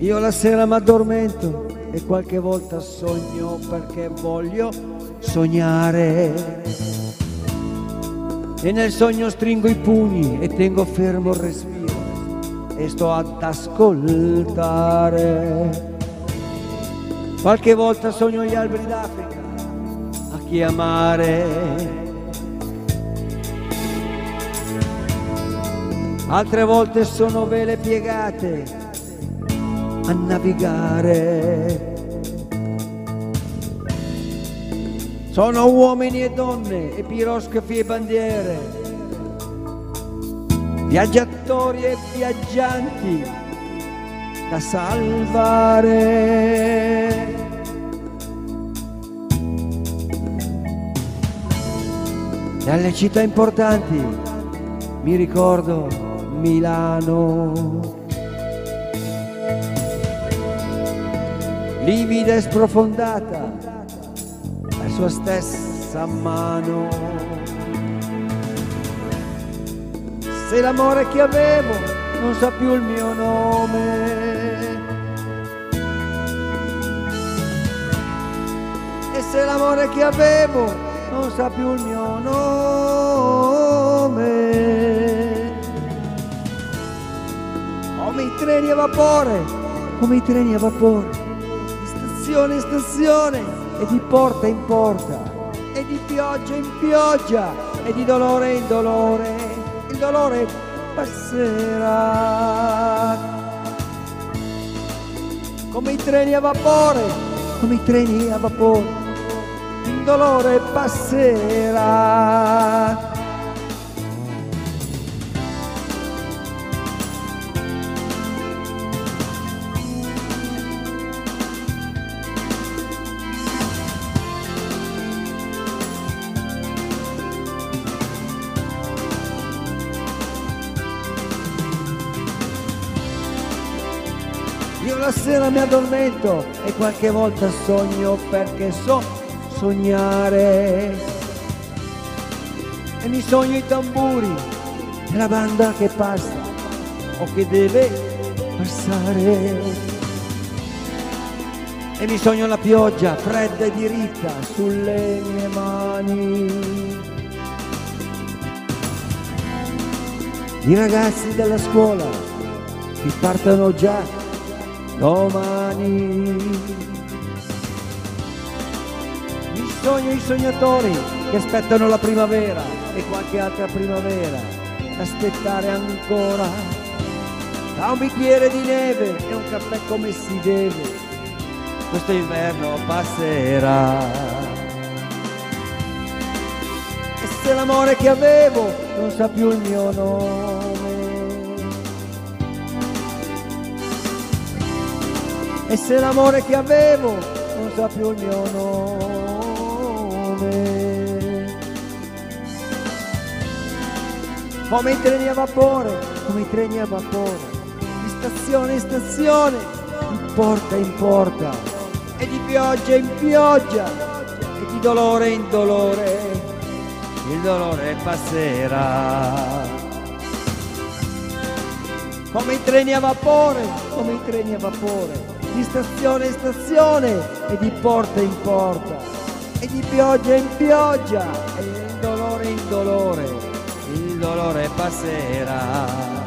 Io la sera m'addormento e qualche volta sogno perché voglio sognare. E nel sogno stringo i pugni e tengo fermo il respiro e sto ad ascoltare. Qualche volta sogno gli alberi d'Africa a chiamare. Altre volte sono vele piegate a navigare. Sono uomini e donne e piroscafi e bandiere, viaggiatori e viaggianti da salvare. Dalle città importanti mi ricordo Milano, livida e sprofondata, la sua stessa mano. Se l'amore che avevo non sa più il mio nome, e se l'amore che avevo non sa più il mio nome, come i treni a vapore, come i treni a vapore, di stazione in stazione e di porta in porta, e di pioggia in pioggia, e di dolore in dolore, il dolore passerà. Come i treni a vapore, come i treni a vapore, il dolore passerà. Io la sera mi addormento e qualche volta sogno perché so sognare. E mi sogno i tamburi e la banda che passa o che deve passare. E mi sogno la pioggia fredda e diritta sulle mie mani. I ragazzi della scuola che partono già domani. Mi sogno i sognatori che aspettano la primavera e qualche altra primavera, aspettare ancora da un bicchiere di neve e un caffè come si deve. Questo inverno passerà. E se l'amore che avevo non sa più il mio nome, e se l'amore che avevo non sa più il mio nome, come i treni a vapore, come i treni a vapore, di stazione in stazione, di porta in porta, e di pioggia in pioggia, e di dolore in dolore, il dolore passerà. Come i treni a vapore, come i treni a vapore, di stazione in stazione e di porta in porta, e di pioggia in pioggia, e il dolore in dolore, il dolore passerà.